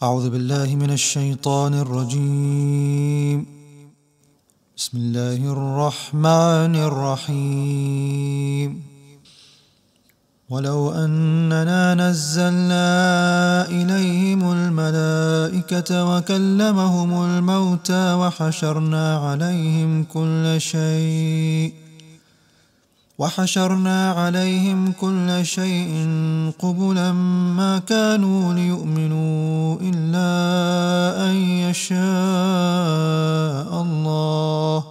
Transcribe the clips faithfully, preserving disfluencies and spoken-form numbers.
أعوذ بالله من الشيطان الرجيم. بسم الله الرحمن الرحيم. ولو أننا نزلنا إليهم الملائكة وكلمهم الموتى وحشرنا عليهم كل شيء وحشرنا عليهم كل شيء قبلا ما كانوا ليؤمنوا إلا أن يشاء الله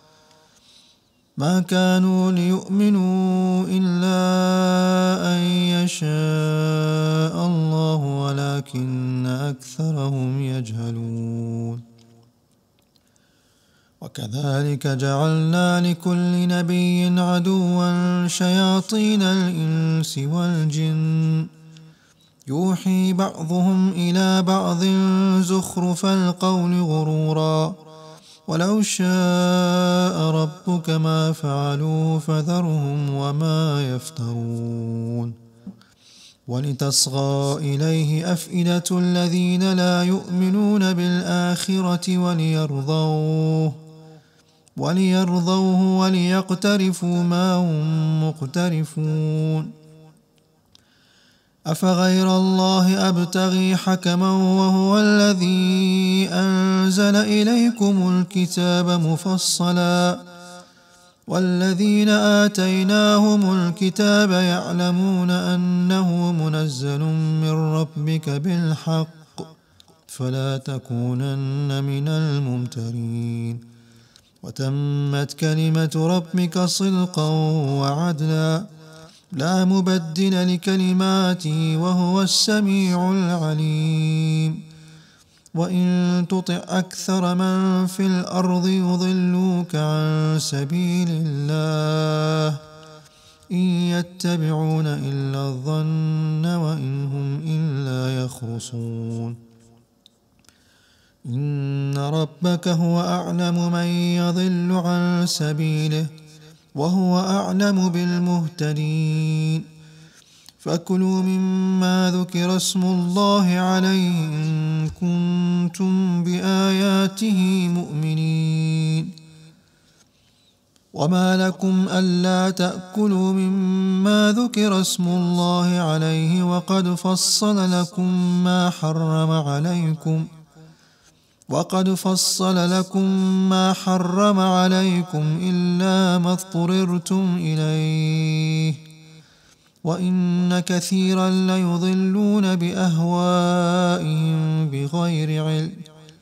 ما كانوا ليؤمنوا إلا أن يشاء الله ولكن أكثرهم يجهلون. وكذلك جعلنا لكل نبي عدوا شياطين الإنس والجن يوحي بعضهم إلى بعض زخرف القول غرورا ولو شاء ربك ما فعلوه فذرهم وما يفترون. ولتصغى إليه أفئدة الذين لا يؤمنون بالآخرة وليرضوه وليرضوه وليقترفوا ما هم مقترفون. أفغير الله أبتغي حكما وهو الذي أنزل إليكم الكتاب مفصلا والذين آتيناهم الكتاب يعلمون أنه منزل من ربك بالحق فلا تكونن من الممترين. وتمت كلمة ربك صدقا وعدلا لا مبدل لكلماته وهو السميع العليم. وإن تطع أكثر من في الأرض يضلوك عن سبيل الله إن يتبعون إلا الظن وإن هم إلا يخرصون. إن ربك هو أعلم من يضل عن سبيله وهو أعلم بالمهتدين. فكلوا مما ذكر اسم الله عليه إن كنتم بآياته مؤمنين. وما لكم ألا تأكلوا مما ذكر اسم الله عليه وقد فصل لكم ما حرم عليكم وقد فصل لكم ما حرم عليكم إلا ما اضطررتم إليه وإن كثيرا ليضلون بأهوائهم بغير علم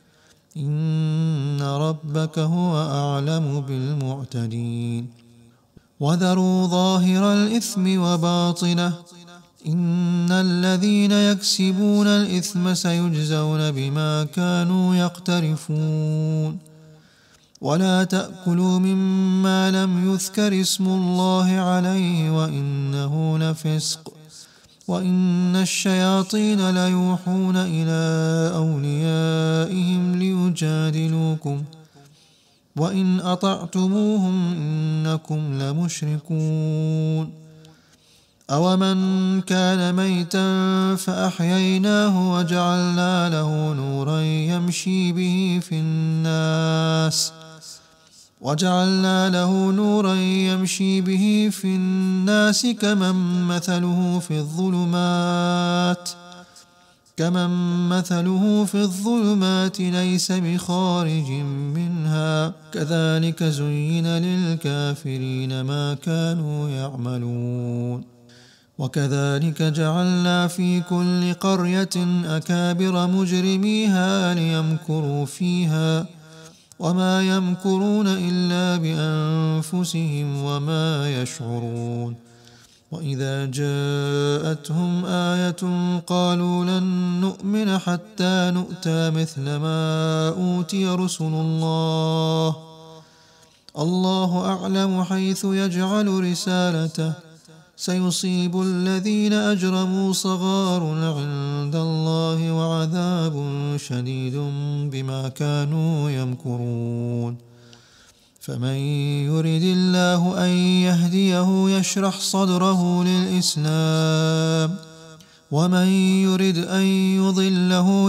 إن ربك هو أعلم بالمعتدين. وذروا ظاهر الإثم وباطنه إن الذين يكسبون الإثم سيجزون بما كانوا يقترفون. ولا تأكلوا مما لم يذكر اسم الله عليه وإنه لفسق وإن الشياطين ليوحون إلى أوليائهم ليجادلوكم وإن أطعتموهم إنكم لمشركون. أومن كان ميتا فأحييناه وجعلنا له نورا يمشي به في الناس وجعلنا له نورا يمشي به في الناس كمن مثله في الظلمات كمن مثله في الظلمات ليس بخارج منها كذلك زين للكافرين ما كانوا يعملون. وكذلك جعلنا في كل قرية أكابر مجرميها ليمكروا فيها وما يمكرون إلا بأنفسهم وما يشعرون. وإذا جاءتهم آية قالوا لن نؤمن حتى نؤتى مثل ما أوتي رسل الله الله أعلم حيث يجعل رسالته سيصيب الذين أجرموا صغار عند الله وعذاب شديد بما كانوا يمكرون. فمن يرد الله أن يهديه يشرح صدره للإسلام ومن يرد أن يضله يجعل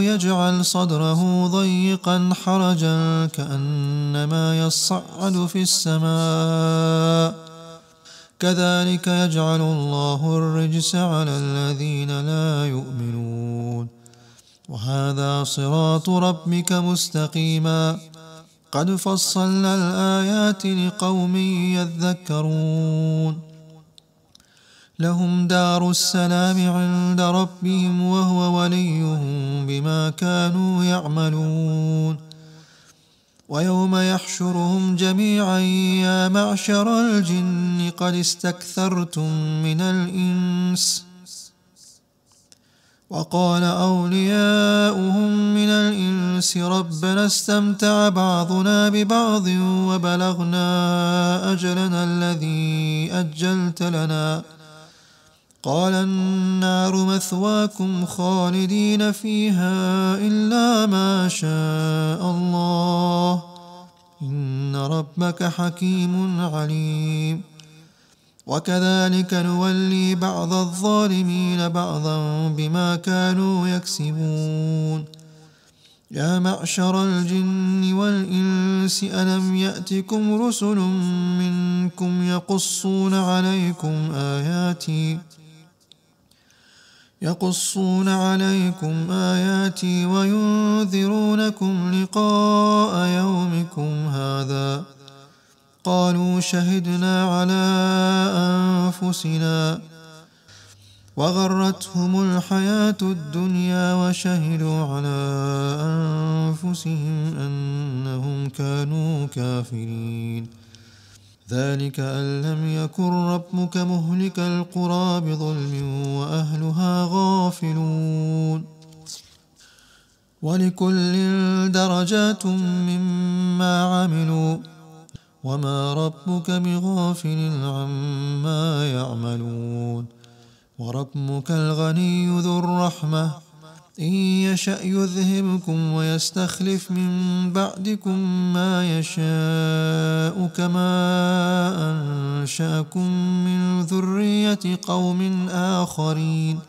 يجعل صدره ضيقا حرجا كأنما يصعد في السماء كذلك يجعل الله الرجس على الذين لا يؤمنون وهذا صراط ربك مستقيما قد فصلنا الآيات لقوم يذكرون لهم دار السلام عند ربهم وهو وليهم بما كانوا يعملون ويوم يحشرهم جميعا يا معشر الجن قد استكثرتم من الإنس وقال أولياؤهم من الإنس ربنا استمتع بعضنا ببعض وبلغنا أجلنا الذي أجلت لنا قال النار مثواكم خالدين فيها إلا ما شاء الله إن ربك حكيم عليم وكذلك نولي بعض الظالمين بعضا بما كانوا يكسبون يا معشر الجن والإنس ألم يأتكم رسل منكم يقصون عليكم آياتي يقصون عليكم آياتي وينذرونكم لقاء يومكم هذا قالوا شهدنا على أنفسنا وغرتهم الحياة الدنيا وشهدوا على أنفسهم أنهم كانوا كافرين ذلك أن لم يكن ربك مهلك القرى بظلم وأهلها غافلون ولكل درجات مما عملوا وما ربك بغافل عما يعملون وربك الغني ذو الرحمة إن يشأ يذهبكم ويستخلف من بعدكم ما يشاء كما أنشأكم من ذرية قوم آخرين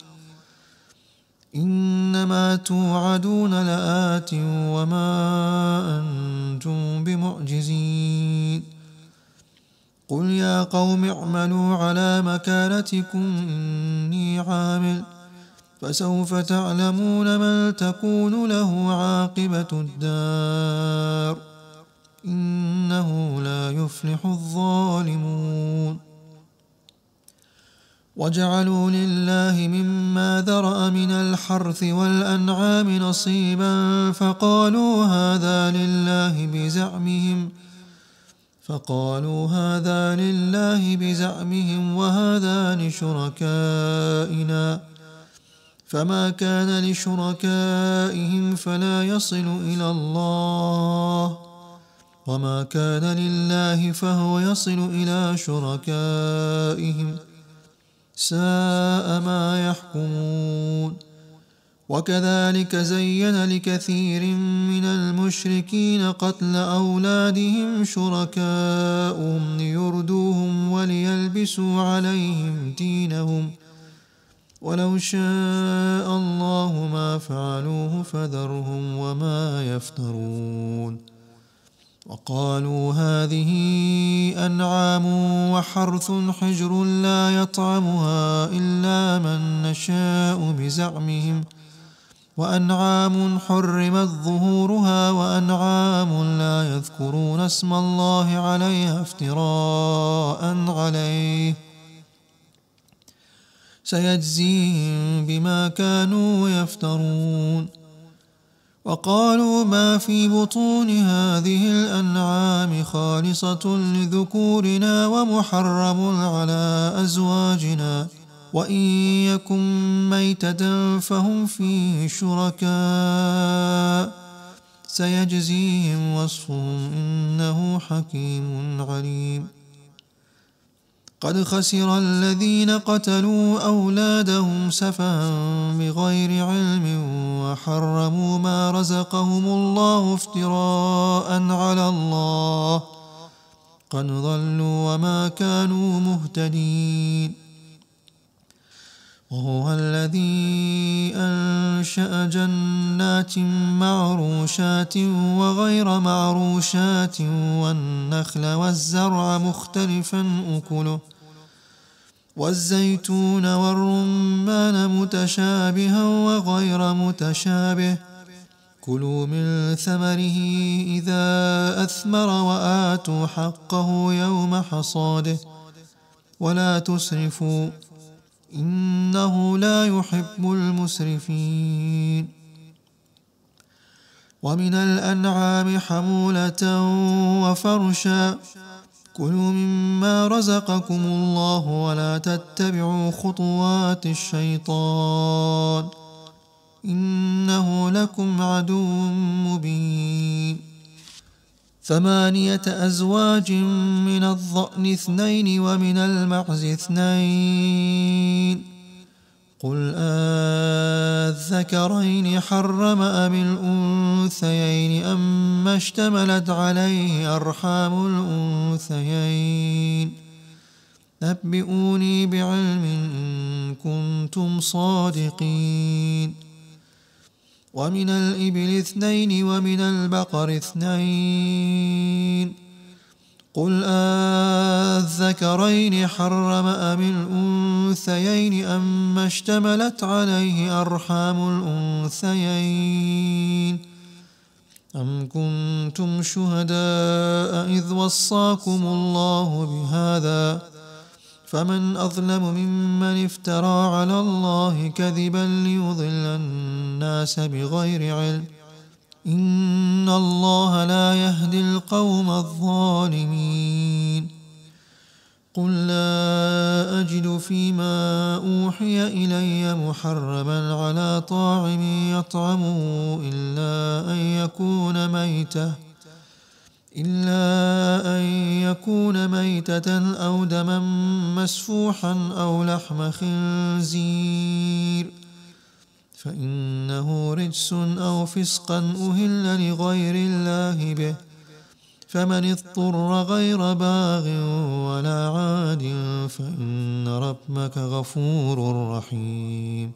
إنما توعدون لآت وما أنتم بمعجزين قل يا قوم اعملوا على مكانتكم إني عامل فسوف تعلمون من تكون له عاقبة الدار إنه لا يفلح الظالمون وجعلوا لله مما ذرأ من الحرث والأنعام نصيبا فقالوا هذا لله بزعمهم فقالوا هذا لله بزعمهم وهذا لشركائنا فما كان لشركائهم فلا يصل إلى الله وما كان لله فهو يصل إلى شركائهم ساء ما يحكمون وكذلك زين لكثير من المشركين قتل أولادهم شركاؤهم ليردوهم وليلبسوا عليهم دينهم ولو شاء الله ما فعلوه فذرهم وما يفترون وقالوا هذه أنعام وحرث حجر لا يطعمها إلا من نشاء بزعمهم وأنعام حرمت ظهورها وأنعام لا يذكرون اسم الله عليها افتراء عليه سيجزيهم بما كانوا يفترون وقالوا ما في بطون هذه الأنعام خالصة لذكورنا ومحرم على أزواجنا وإن يكن ميتة فهم فيه شركاء سيجزيهم وصفهم إنه حكيم عليم قد خسر الذين قتلوا أولادهم سفها بغير علم وحرموا ما رزقهم الله افتراء على الله قد ضلوا وما كانوا مهتدين وهو الذي أنشأ جنات جنات معروشات وغير معروشات والنخل والزرع مختلفا أكله والزيتون والرمان متشابها وغير متشابه كلوا من ثمره إذا أثمر وآتوا حقه يوم حصاده ولا تسرفوا إنه لا يحب المسرفين ومن الأنعام حمولة وفرشا كلوا مما رزقكم الله ولا تتبعوا خطوات الشيطان إنه لكم عدو مبين ثمانية أزواج من الضأن اثنين ومن المعز اثنين قل أذكرين حرم أم الأنثيين أما اشتملت عليه أرحام الأنثيين نبئوني بعلم إن كنتم صادقين ومن الإبل اثنين ومن البقر اثنين قل أذكرين حرم أم الأنثيين أما اشتملت عليه أرحام الأنثيين أم كنتم شهداء إذ وصاكم الله بهذا فمن أظلم ممن افترى على الله كذبا ليضل الناس بغير علم إن الله لا يهدي القوم الظالمين قل لا أجد فيما أوحي إلي محرما على طاعم يطعمه إلا أن يكون ميتة إلا أن يكون ميتة أو دما مسفوحا أو لحم خنزير فإنه رجس أو فسقا أهل لغير الله به فمن اضطر غير باغ ولا عاد فإن ربك غفور رحيم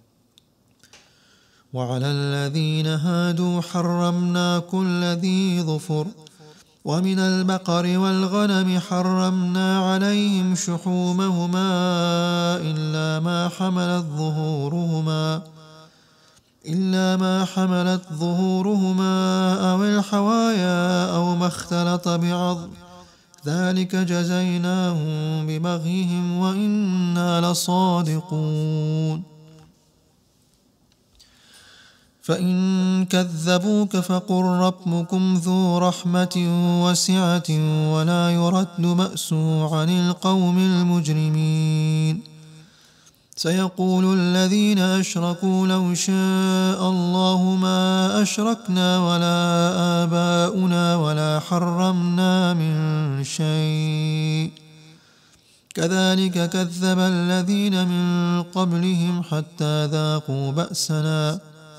وعلى الذين هادوا حرمنا كل ذي ظفر ومن البقر والغنم حرمنا عليهم شحومهما إلا ما حملت ظهورهما إلا ما حملت ظهورهما أو الحوايا أو ما اختلط بعظم ذلك جزيناهم ببغيهم وإنا لصادقون فإن كذبوك فقل ربكم ذو رحمة واسعة ولا يرد بأسه عن القوم المجرمين سيقول الذين أشركوا لو شاء الله ما أشركنا ولا آباؤنا ولا حرمنا من شيء كذلك كذب الذين من قبلهم حتى ذاقوا بأسنا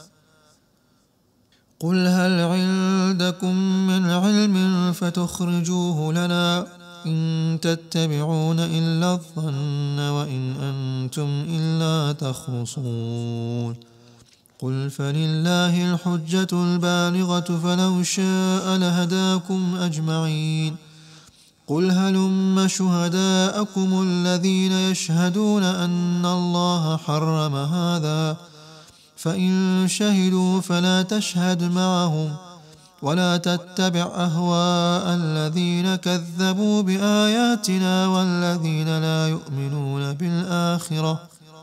قل هل عندكم من علم فتخرجوه لنا إن تتبعون إلا الظن وإن أنتم إلا تخرصون قل فلله الحجة البالغة فلو شاء لهداكم أجمعين قل هلم شهداءكم الذين يشهدون أن الله حرم هذا فإن شهدوا فلا تشهد معهم ولا تتبع أهواء الذين كذبوا بآياتنا والذين لا يؤمنون بالآخرة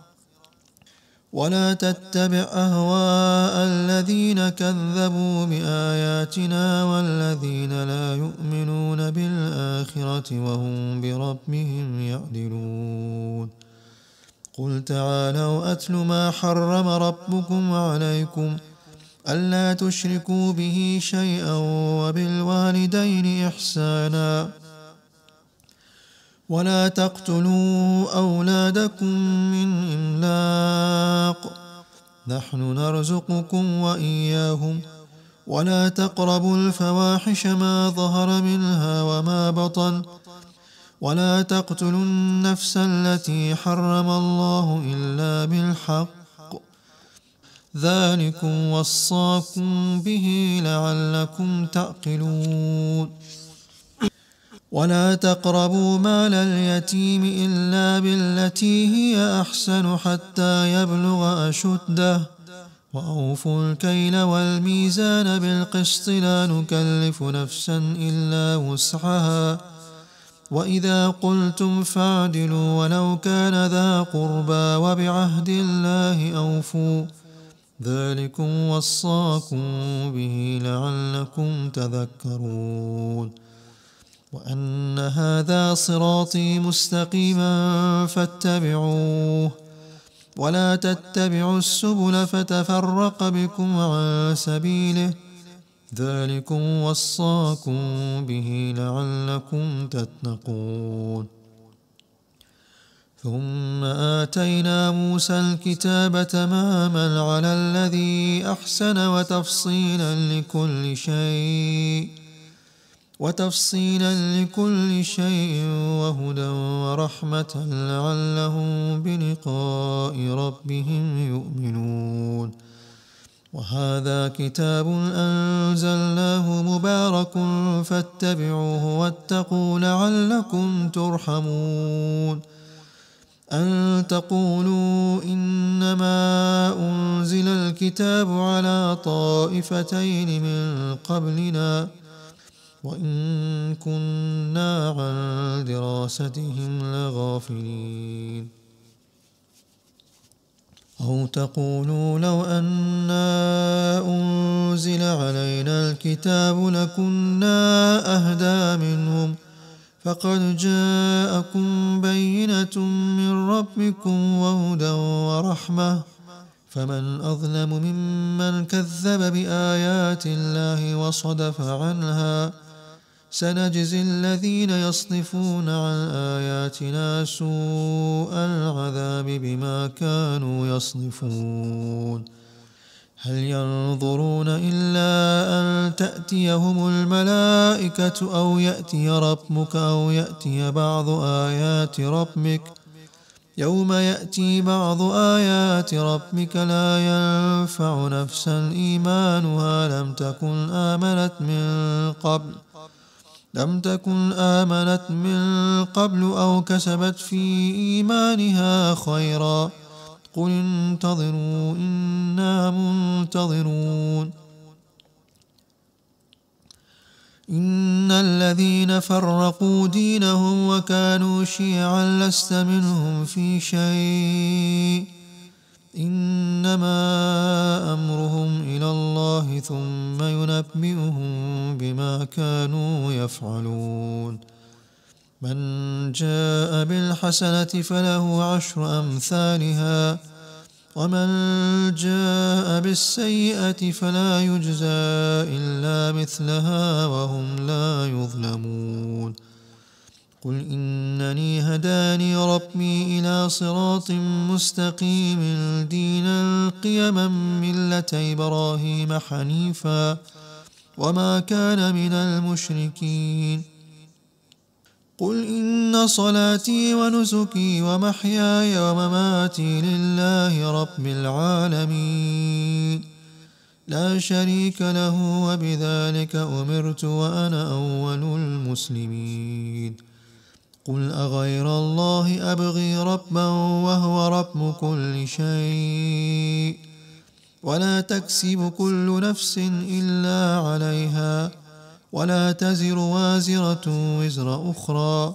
ولا تتبع أهواء الذين كذبوا بآياتنا والذين لا يؤمنون بالآخرة وهم بربهم يعدلون قل تعالوا أتل ما حرم ربكم عليكم ألا تشركوا به شيئا وبالوالدين إحسانا ولا تقتلوا أولادكم من إملاق نحن نرزقكم وإياهم ولا تقربوا الفواحش ما ظهر منها وما بطن ولا تقتلوا النفس التي حرم الله إلا بالحق ذلكم وصاكم به لعلكم تعقلون ولا تقربوا مال اليتيم إلا بالتي هي أحسن حتى يبلغ أشده وأوفوا الكيل والميزان بالقسط لا نكلف نفسا إلا وسعها وإذا قلتم فاعدلوا ولو كان ذا قربى وبعهد الله أوفوا ذلكم وصاكم به لعلكم تذكرون وأن هذا صراطي مستقيما فاتبعوه ولا تتبعوا السبل فتفرق بكم عن سبيله ذلكم وصاكم به لعلكم تتقون ثم آتينا موسى الكتاب تماما على الذي أحسن وتفصيلا لكل شيء وتفصيلا لكل شيء وهدى ورحمة لعلهم بلقاء ربهم يؤمنون وهذا كتاب أنزلناه مبارك فاتبعوه واتقوا لعلكم ترحمون أن تقولوا إنما أنزل الكتاب على طائفتين من قبلنا وإن كنا عن دراستهم لغافلين أو تقولوا لو أنا أنزل علينا الكتاب لكنا أهدى منهم فقد جاءكم بينة من ربكم وهدى ورحمة فمن أظلم ممن كذب بآيات الله وصدف عنها سنجزي الذين يصدفون عن آياتنا سوء العذاب بما كانوا يصدفون هل ينظرون إلا أن تأتيهم الملائكة أو يأتي ربك أو يأتي بعض آيات ربك يوم يأتي بعض آيات ربك لا ينفع نفسا إيمانها لم تكن آمنت من قبل لم تكن آمنت من قبل أو كسبت في إيمانها خيرا قل انتظروا إنا منتظرون إن الذين فرقوا دينهم وكانوا شيعا لست منهم في شيء إنما أمرهم إلى الله ثم ينبئهم بما كانوا يفعلون من جاء بالحسنة فله عشر أمثالها ومن جاء بالسيئة فلا يجزى إلا مثلها وهم لا يظلمون قل إنني هداني ربي إلى صراط مستقيم دينا قيما ملة إبراهيم حنيفا وما كان من المشركين قل إن صلاتي ونسكي ومحياي ومماتي لله رب العالمين لا شريك له وبذلك أمرت وأنا أول المسلمين قل أغير الله أبغي ربا وهو رب كل شيء ولا تكسب كل نفس إلا عليها ولا تزر وازرة وزر أخرى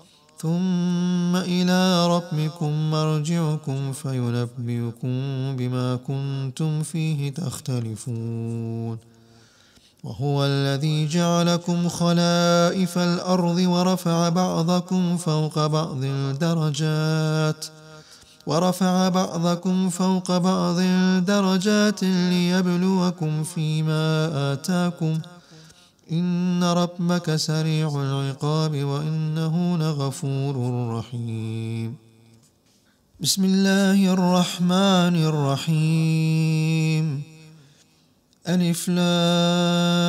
ثم إلى ربكم مرجعكم فينبئكم بما كنتم فيه تختلفون وهو الذي جعلكم خلائف الأرض ورفع بعضكم فوق بعض درجات ورفع بعضكم فوق بعض درجات ليبلوكم فيما آتاكم إن ربك سريع العقاب وإنه لغفور رحيم بسم الله الرحمن الرحيم ألف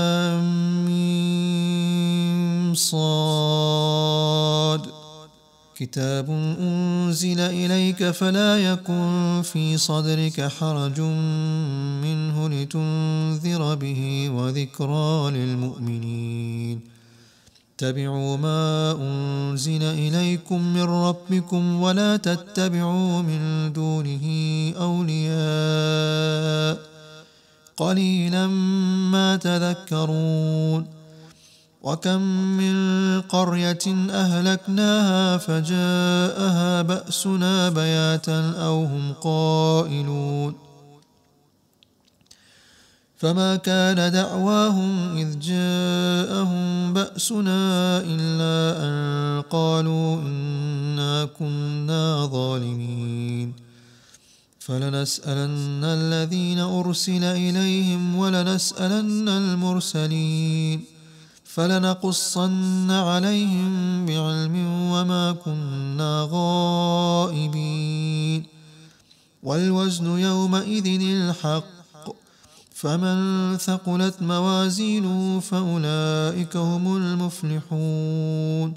لام ميم صاد كتاب أنزل إليك فلا يكن في صدرك حرج منه لتنذر به وذكرى للمؤمنين اتبعوا ما أنزل إليكم من ربكم ولا تتبعوا من دونه أولياء قليلا ما تذكرون وكم من قرية أهلكناها فجاءها بأسنا بياتا أو هم قائلون فما كان دعواهم إذ جاءهم بأسنا إلا أن قالوا إنا كنا ظالمين فلنسألن الذين أرسل إليهم ولنسألن المرسلين فلنقصن عليهم بعلم وما كنا غائبين والوزن يومئذ الحق فمن ثقلت موازينه فأولئك هم المفلحون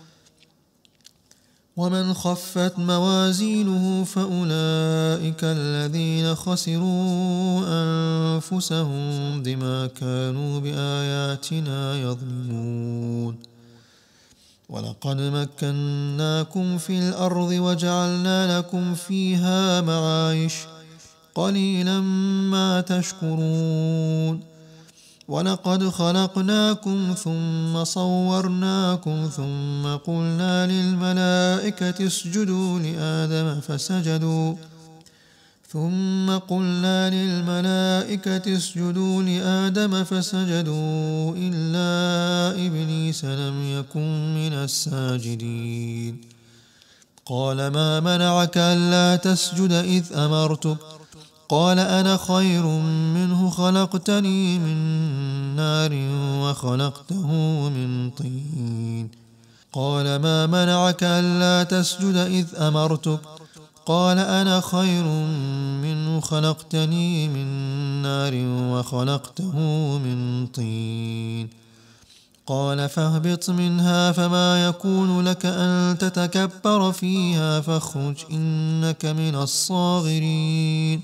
ومن خفت موازينه فأولئك الذين خسروا أنفسهم بما كانوا بآياتنا يظلمون ولقد مكناكم في الأرض وجعلنا لكم فيها معايش قليلا ما تشكرون ولقد خلقناكم ثم صورناكم ثم قلنا للملائكة اسجدوا لآدم فسجدوا ثم قلنا للملائكة اسجدوا لآدم فسجدوا إلا إبليس لم يكن من الساجدين قال ما منعك ألا تسجد إذ أمرتك قال أنا خير منه خلقتني من نار وخلقته من طين قال ما منعك ألا تسجد إذ أمرتك قال أنا خير منه خلقتني من نار وخلقته من طين قال فاهبط منها فما يكون لك أن تتكبر فيها فاخرج إنك من الصاغرين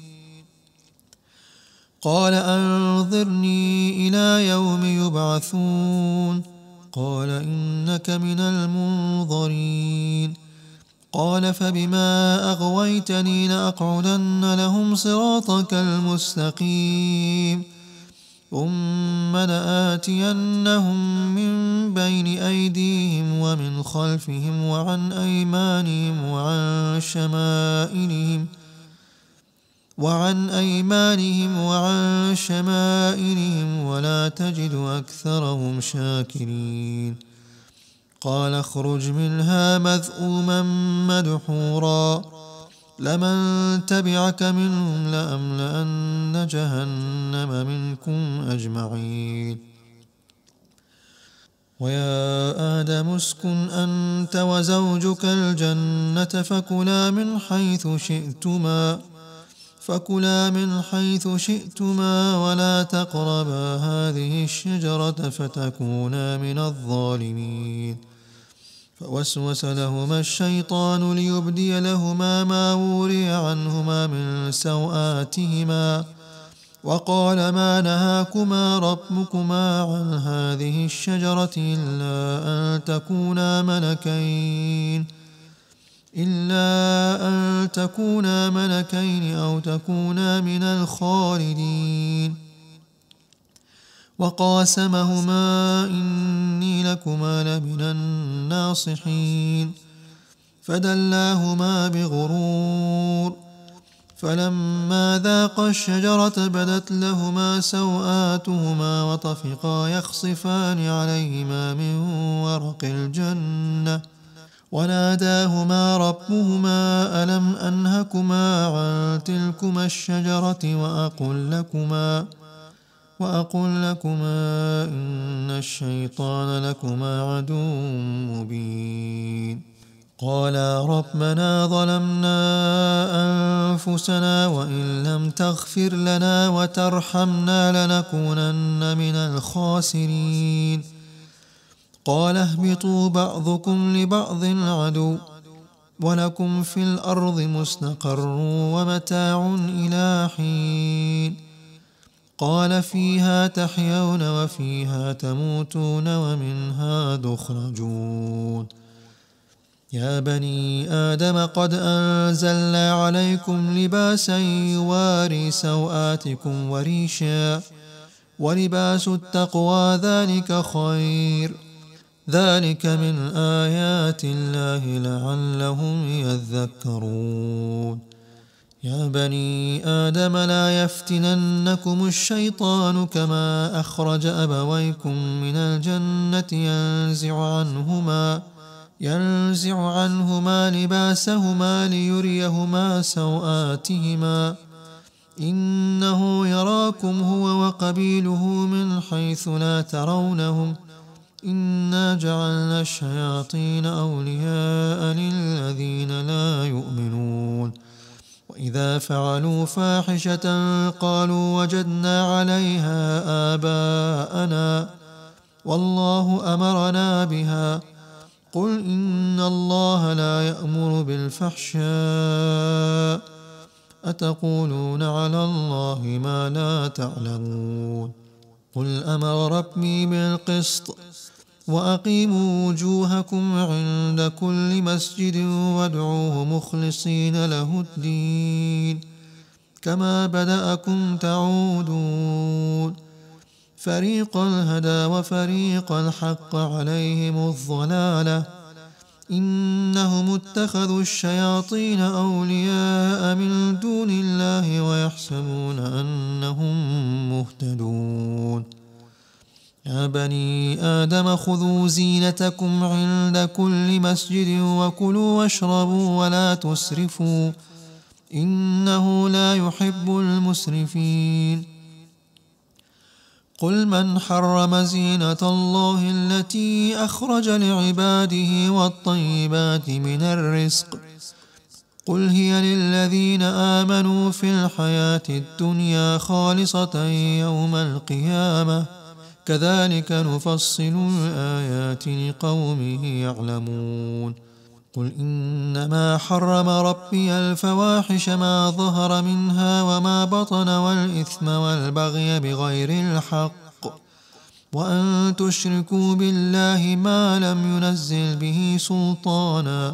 قال أنظرني إلى يوم يبعثون قال إنك من المنظرين قال فبما أغويتني لأقعدن لهم صراطك المستقيم ثم لآتينهم من بين أيديهم ومن خلفهم وعن أيمانهم وعن شمائلهم وعن أيمانهم وعن شمائلهم ولا تجد أكثرهم شاكرين قال اخرج منها مذءوما مدحورا لمن تبعك منهم لأملأن جهنم منكم أجمعين ويا آدم اسكن أنت وزوجك الجنة فكلا من حيث شئتما فكلا من حيث شئتما ولا تقربا هذه الشجرة فتكونا من الظالمين فوسوس لهما الشيطان ليبدي لهما ما وري عنهما من سوآتهما وقال ما نهاكما ربكما عن هذه الشجرة إلا أن تكونا ملكين إلا أن تكونا ملكين أو تكونا من الخالدين وقاسمهما إني لكما لمن الناصحين فدلاهما بغرور فلما ذاقا الشجرة بدت لهما سوآتهما وطفقا يخصفان عليهما من ورق الجنة وناداهما ربهما ألم أنهكما عن تلكما الشجرة وأقل لكما وأقل لكما إن الشيطان لكما عدو مبين قالا ربنا ظلمنا أنفسنا وإن لم تغفر لنا وترحمنا لنكونن من الخاسرين قال اهبطوا بعضكم لبعض عدو ولكم في الأرض مستقر ومتاع إلى حين قال فيها تحيون وفيها تموتون ومنها تخرجون يا بني آدم قد أنزلنا عليكم لباسا يواري سوآتكم وريشا ولباس التقوى ذلك خير ذلك من آيات الله لعلهم يذكرون يا بني آدم لا يفتننكم الشيطان كما أخرج أبويكم من الجنة ينزع عنهما ينزع عنهما لباسهما ليريهما سوآتهما إنه يراكم هو وقبيله من حيث لا ترونهم إنا جعلنا الشياطين أولياء للذين لا يؤمنون وإذا فعلوا فاحشة قالوا وجدنا عليها آباءنا والله أمرنا بها قل إن الله لا يأمر بالفحشاء أتقولون على الله ما لا تعلمون قل أمر ربي بالقسط وأقيموا وجوهكم عند كل مسجد وادعوه مخلصين له الدين كما بدأكم تعودون فريقا هدى وفريقا حق عليهم الضلالة إنهم اتخذوا الشياطين أولياء من دون الله ويحسبون أنهم مهتدون يا بني آدم خذوا زينتكم عند كل مسجد وكلوا واشربوا ولا تسرفوا إنه لا يحب المسرفين قل من حرم زينة الله التي أخرج لعباده والطيبات من الرزق قل هي للذين آمنوا في الحياة الدنيا خالصة يوم القيامة كذلك نفصل الآيات لقوم يعلمون قل إنما حرم ربي الفواحش ما ظهر منها وما بطن والإثم والبغي بغير الحق وأن تشركوا بالله ما لم ينزل به سلطانا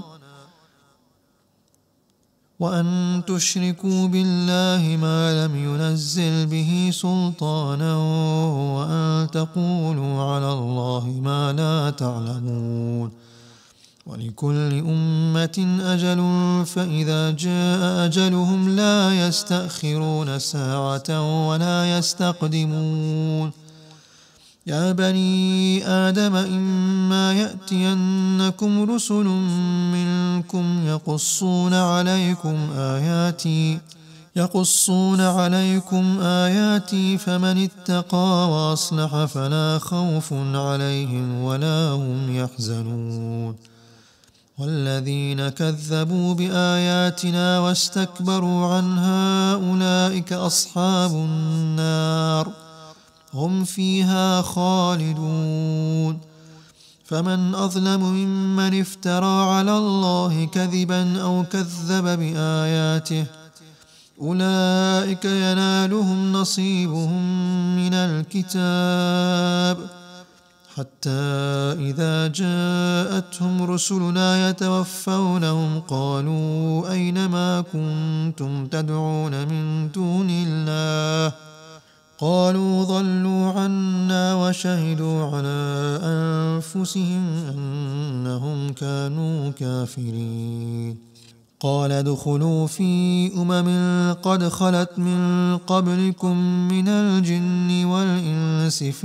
وأن تشركوا بالله ما لم ينزل به سلطانا وأن تقولوا على الله ما لا تعلمون ولكل أمة أجل فإذا جاء أجلهم لا يستأخرون ساعة ولا يستقدمون يا بني آدم إما يأتينكم رسل منكم يقصون عليكم آياتي يقصون عليكم آياتي فمن اتقى وأصلح فلا خوف عليهم ولا هم يحزنون والذين كذبوا بآياتنا واستكبروا عنها أولئك أصحاب النار هم فيها خالدون فمن أظلم ممن افترى على الله كذبا أو كذب بآياته أولئك ينالهم نصيبهم من الكتاب حتى إذا جاءتهم رسلنا يتوفونهم قالوا أين ما كنتم تدعون من دون الله قالوا ضلوا عنا وشهدوا على أنفسهم أنهم كانوا كافرين قال ادخلوا في أمم قد خلت من قبلكم من الجن والإنس في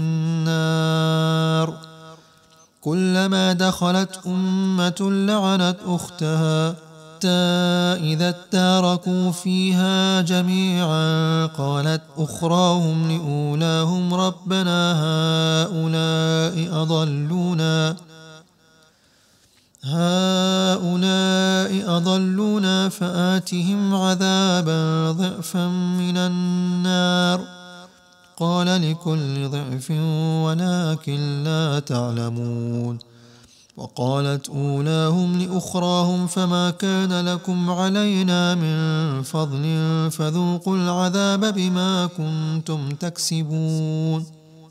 النار كلما دخلت أمة لعنت أختها حتى إذا اداركوا فيها جميعا قالت أخراهم لأولاهم ربنا هؤلاء أضلونا هؤلاء أضلونا فآتهم عذابا ضعفا من النار قال لكل ضعف ولكن لا تعلمون وقالت أولاهم لأخراهم فما كان لكم علينا من فضل فذوقوا العذاب بما كنتم تكسبون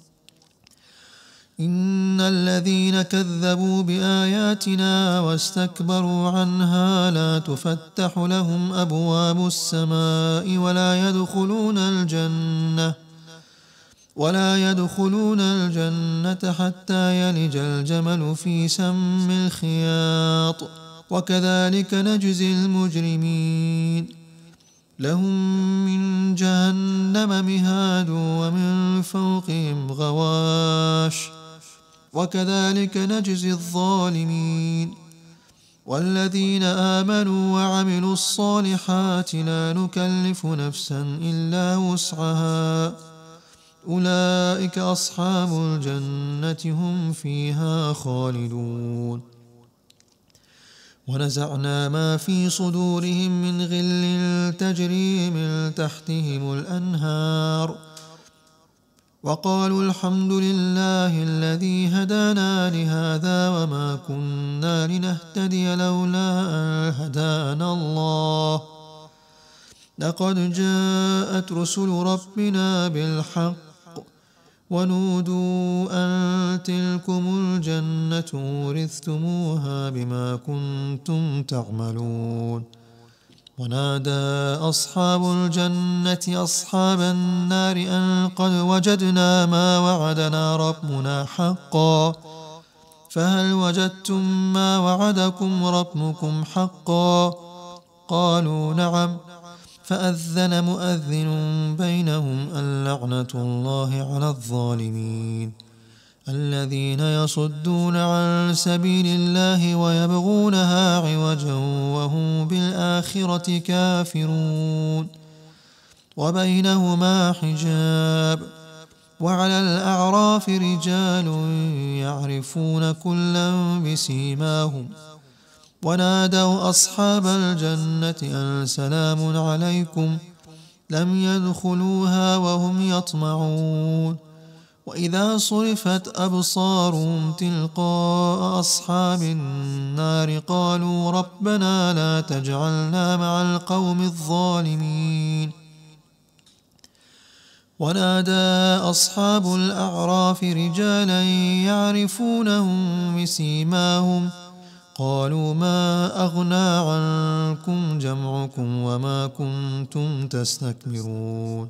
إن الذين كذبوا بآياتنا واستكبروا عنها لا تفتح لهم أبواب السماء ولا يدخلون الجنة ولا يدخلون الجنة حتى يلج الجمل في سم الخياط وكذلك نجزي المجرمين لهم من جهنم مهاد ومن فوقهم غواش وكذلك نجزي الظالمين والذين آمنوا وعملوا الصالحات لا نكلف نفسا إلا وسعها أولئك أصحاب الجنة هم فيها خالدون ونزعنا ما في صدورهم من غل تجري من تحتهم الأنهار وقالوا الحمد لله الذي هدانا لهذا وما كنا لنهتدي لولا أن هدانا الله لقد جاءت رسل ربنا بالحق ونودوا أن تلكم الجنة ورثتموها بما كنتم تعملون ونادى أصحاب الجنة أصحاب النار أن قد وجدنا ما وعدنا ربنا حقا فهل وجدتم ما وعدكم ربكم حقا قالوا نعم فأذن مؤذن بينهم اللعنة الله على الظالمين الذين يصدون عن سبيل الله ويبغونها عوجا وهم بالآخرة كافرون وبينهما حجاب وعلى الأعراف رجال يعرفون كلا بسيماهم ونادوا أصحاب الجنة أن سلام عليكم لم يدخلوها وهم يطمعون وإذا صرفت أبصارهم تلقاء أصحاب النار قالوا ربنا لا تجعلنا مع القوم الظالمين ونادى أصحاب الأعراف رجالا يعرفونهم بسيماهم قالوا ما أغنى عنكم جمعكم وما كنتم تستكبرون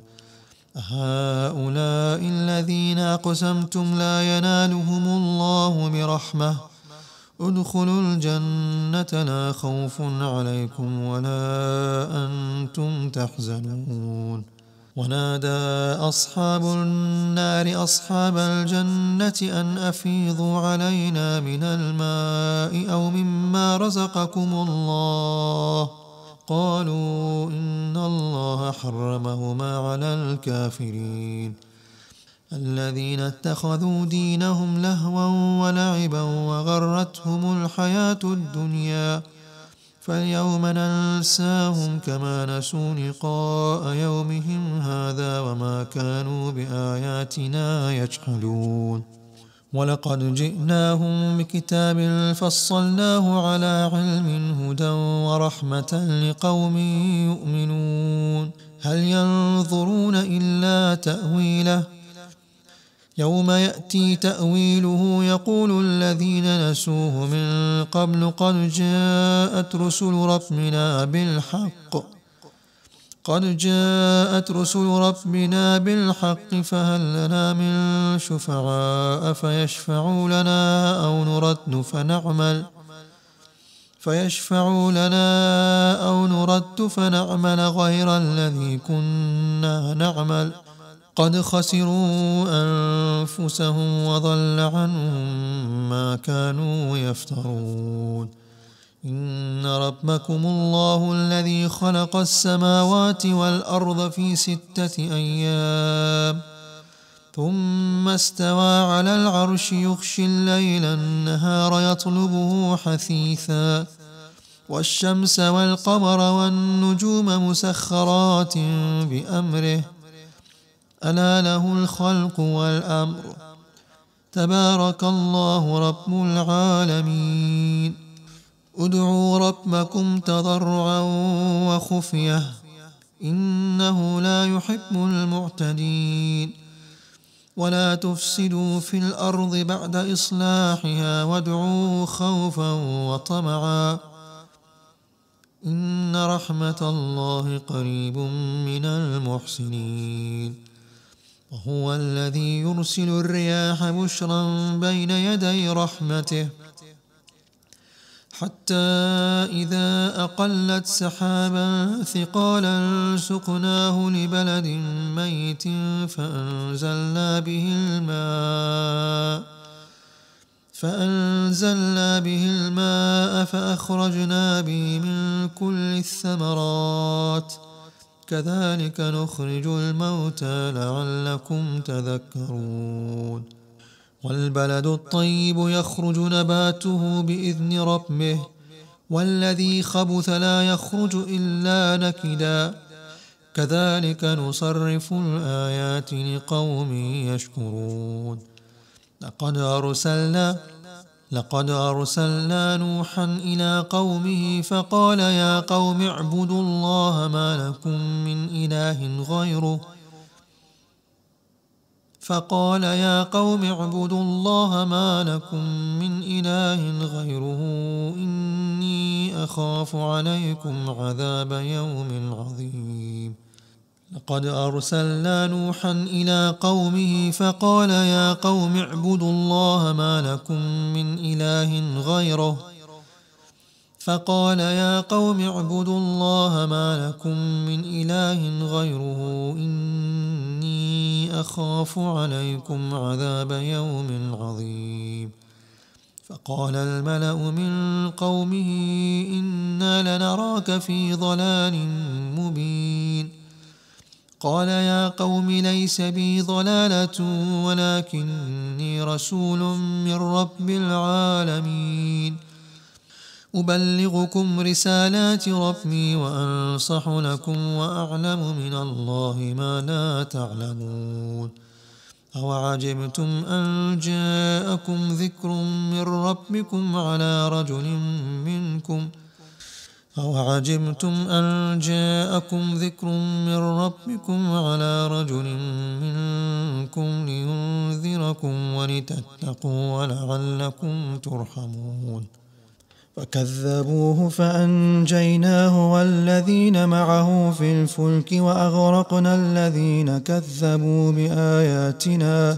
هؤلاء الذين أقسمتم لا ينالهم الله برحمة ادخلوا الجنة لا خوف عليكم ولا أنتم تحزنون ونادى أصحاب النار أصحاب الجنة أن أفيضوا علينا من الماء أو مما رزقكم الله قالوا إن الله حرمهما على الكافرين الذين اتخذوا دينهم لهوا ولعبا وغرتهم الحياة الدنيا فاليوم ننساهم كما نسوا لقاء يومهم هذا وما كانوا بآياتنا يجحدون ولقد جئناهم بكتاب فصلناه على علم هدى ورحمة لقوم يؤمنون هل ينظرون إلا تأويله يوم يأتي تأويله يقول الذين نسوه من قبل قد جاءت رسل ربنا بالحق قد جاءت رسل ربنا بالحق فهل لنا من شفعاء فيشفعوا لنا أو نرد فنعمل فيشفعوا لنا أو نرد فنعمل غير الذي كنا نعمل قد خسروا أنفسهم وضل عنهم ما كانوا يفترون إن ربكم الله الذي خلق السماوات والأرض في ستة أيام ثم استوى على العرش يغشي الليل النهار يطلبه حثيثا والشمس والقمر والنجوم مسخرات بأمره ألا له الخلق والأمر تبارك الله رب العالمين. ادعوا ربكم تضرعا وخفية إنه لا يحب المعتدين. ولا تفسدوا في الأرض بعد إصلاحها وادعوه خوفا وطمعا إن رحمة الله قريب من المحسنين. وهو الذي يرسل الرياح بشرا بين يدي رحمته حتى إذا أقلت سحابا ثقالا سقناه لبلد ميت فأنزلنا به الماء فأنزلنا به الماء فأخرجنا به من كل الثمرات كذلك نخرج الموتى لعلكم تذكرون. والبلد الطيب يخرج نباته بإذن ربه والذي خبث لا يخرج إلا نكدا كذلك نصرف الآيات لقوم يشكرون. لقد أرسلنا لقد أرسلنا نوحا إلى قومه فقال يا قوم اعبدوا الله ما لكم من إله غيره فقال يا قوم اعبدوا الله ما لكم من إله غيره إني أخاف عليكم عذاب يوم عظيم. لقد أرسلنا نوحا إلى قومه فقال يا قوم اعبدوا الله ما لكم من إله غيره فقال يا قوم اعبدوا الله ما لكم من إله غيره إني أخاف عليكم عذاب يوم عظيم. فقال الملأ من قومه إنا لنراك في ضلال مبين. قال يا قوم ليس بي ضلالة ولكني رسول من رب العالمين أبلغكم رسالات ربي وأنصح لكم وأعلم من الله ما لا تعلمون. أوعجبتم أن جاءكم ذكر من ربكم على رجل منكم أوعجبتم أن جاءكم ذكر من ربكم على رجل منكم لينذركم ولتتقوا ولعلكم ترحمون. فكذبوه فأنجيناه والذين معه في الفلك وأغرقنا الذين كذبوا بآياتنا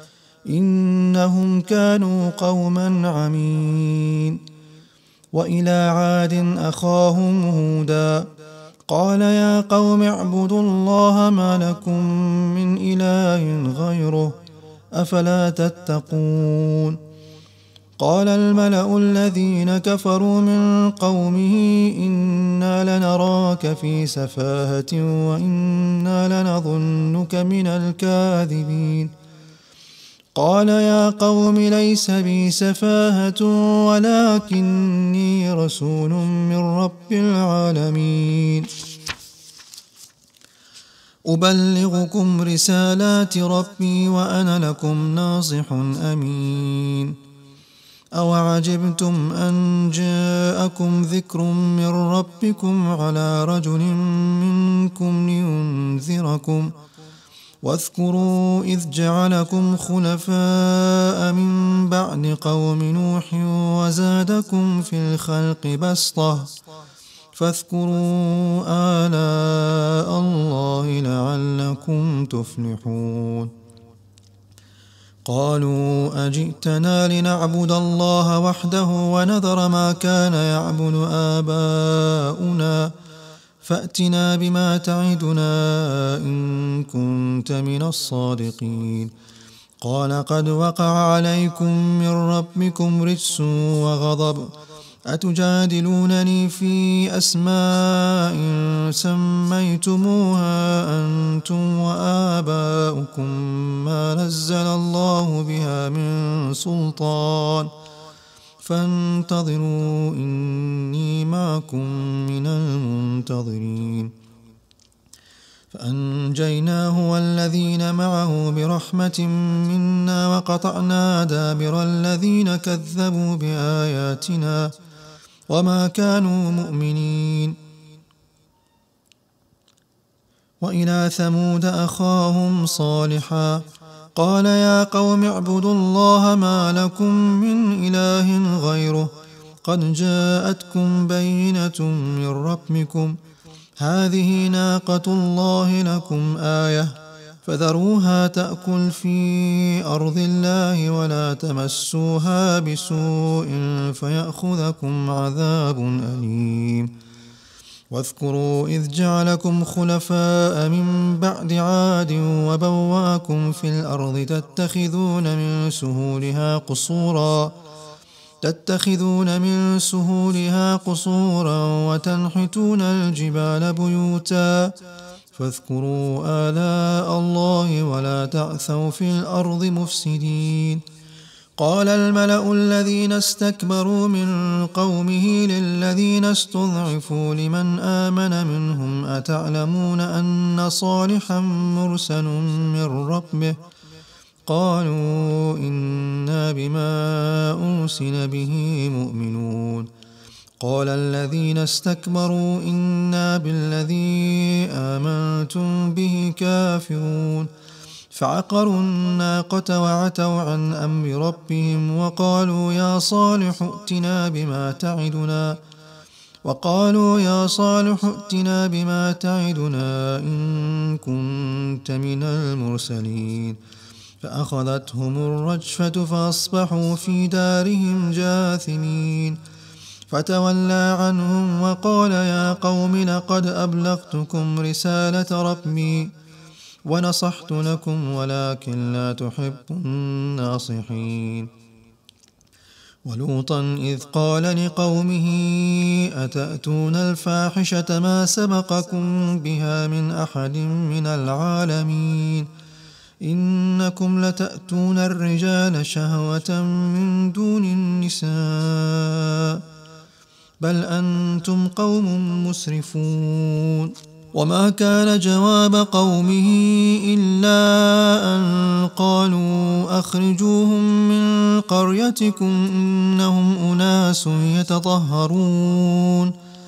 إنهم كانوا قوما عمين. وإلى عاد أخاهم هودا قال يا قوم اعبدوا الله ما لكم من إله غيره أفلا تتقون. قال الملأ الذين كفروا من قومه إنا لنراك في سفاهة وإنا لنظنك من الكاذبين. قال يا قوم ليس بي سفاهة ولكني رسول من رب العالمين أبلغكم رسالات ربي وأنا لكم ناصح أمين. أوعجبتم أن جاءكم ذكر من ربكم على رجل منكم لينذركم واذكروا إذ جعلكم خلفاء من بعد قوم نوح وزادكم في الخلق بسطة فاذكروا آلاء الله لعلكم تفلحون. قالوا أجئتنا لنعبد الله وحده ونذر ما كان يعبد آباؤنا فأتنا بما تعدنا إن كنت من الصادقين. قال قد وقع عليكم من ربكم رجس وغضب أتجادلونني في أسماء سميتموها أنتم وآباؤكم ما نزل الله بها من سلطان فانتظروا إني معكم من المنتظرين. فأنجيناه والذين معه برحمة منا وقطعنا دابر الذين كذبوا بآياتنا وما كانوا مؤمنين. وإلى ثمود أخاهم صالحا قال يا قوم اعبدوا الله ما لكم من إله غيره قد جاءتكم بينة من ربكم هذه ناقة الله لكم آية فذروها تأكل في أرض الله ولا تمسوها بسوء فيأخذكم عذاب أليم. واذكروا إذ جعلكم خلفاء من بعد عاد وبواكم في الأرض تتخذون من سهولها قصورا تتخذون من سهولها قصورا وتنحتون الجبال بيوتا فاذكروا آلاء الله ولا تعثوا في الأرض مفسدين. قال الملأ الذين استكبروا من قومه للذين استضعفوا لمن آمن منهم أتعلمون أن صالحا مرسل من ربه قالوا إنا بما أرسل به مؤمنون. قال الذين استكبروا إنا بالذي آمنتم به كافرون فعقروا الناقة وعتوا عن أمر ربهم وقالوا يا صالح ائتنا بما تعدنا وقالوا يا صالح ائتنا بما تعدنا إن كنت من المرسلين. فأخذتهم الرجفة فأصبحوا في دارهم جاثمين. فتولى عنهم وقال يا قوم لقد أبلغتكم رسالة ربي ونصحت لكم ولكن لا تحبون الناصحين. ولوطا إذ قال لقومه أتأتون الفاحشة ما سبقكم بها من أحد من العالمين إنكم لتأتون الرجال شهوة من دون النساء بل أنتم قوم مسرفون. وما كان جواب قومه إلا أن قالوا أخرجوهم من قريتكم إنهم أناس يتطهرون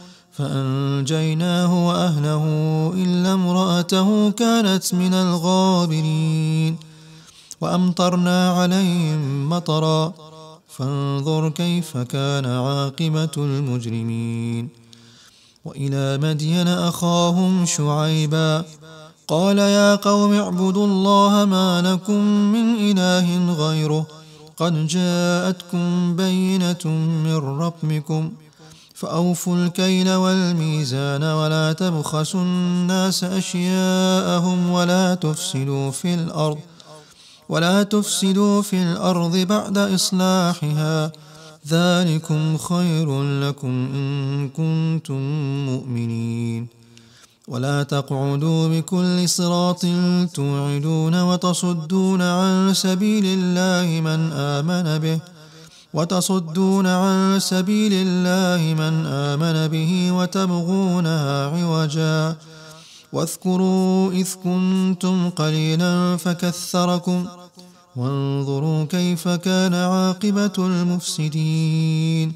فأنجيناه وأهله إلا امرأته كانت من الغابرين. وأمطرنا عليهم مطرا فانظر كيف كان عاقبة المجرمين. وإلى مدين أخاهم شعيبا قال يا قوم اعبدوا الله ما لكم من إله غيره قد جاءتكم بينة من ربكم فأوفوا الكيل والميزان ولا تبخسوا الناس أشياءهم ولا تفسدوا في الأرض ولا تفسدوا في الأرض بعد إصلاحها ذلكم خير لكم إن كنتم مؤمنين. ولا تقعدوا بكل صراط توعدون وتصدون عن سبيل الله من آمن به وتصدون عن سبيل الله من آمن به وتبغونها عوجا واذكروا إذ كنتم قليلا فكثركم وانظروا كيف كان عاقبة المفسدين.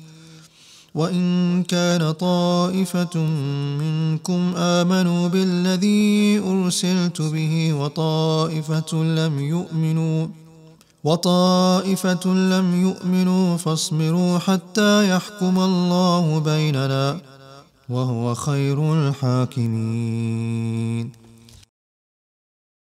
وإن كان طائفة منكم آمنوا بالذي أرسلت به وطائفة لم يؤمنوا وطائفة لم يؤمنوا فاصبروا حتى يحكم الله بيننا وهو خير الحاكمين.